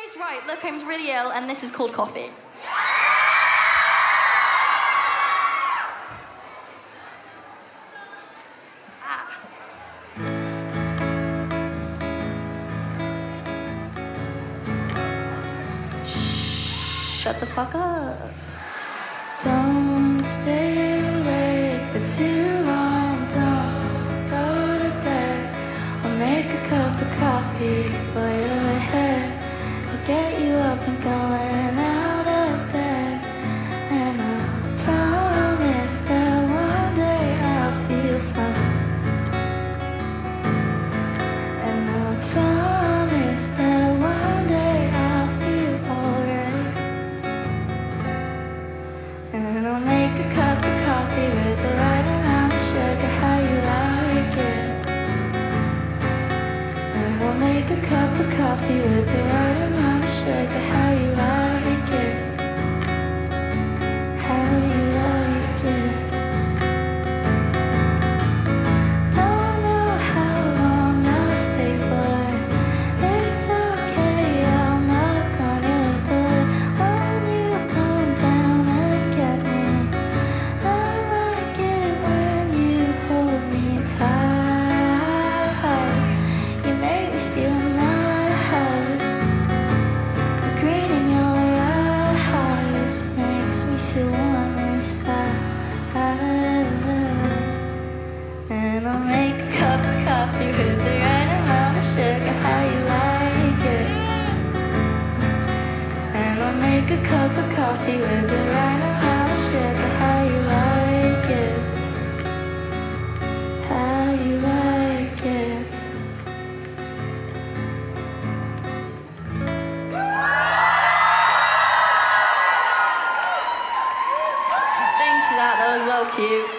He's right. Look, I'm really ill, and this is called coffee. Shut the fuck up. Don't stay awake for too long. Don't go to bed. I'll make a cup of coffee for your head. I'll get you up and going out of bed. And I promise that one day I'll feel fine. And I promise that one day I'll feel alright. And I'll make a cup of coffee with the right amount of sugar, how you like it. And I'll make a cup of coffee with the right amount of sugar, how you like it. How you like it. Don't know how long I'll stay for. It's okay, I'll knock on your door. Won't you come down and get me? I like it when you hold me tight. You make me feel nice. The green in your eyes makes me feel warm inside. And I'll make a cup of coffee with the right amount of sugar, how you like it. And I'll make a cup of coffee with the right amount of sugar, how you like it. How you like it. Thanks for that, that was well cute.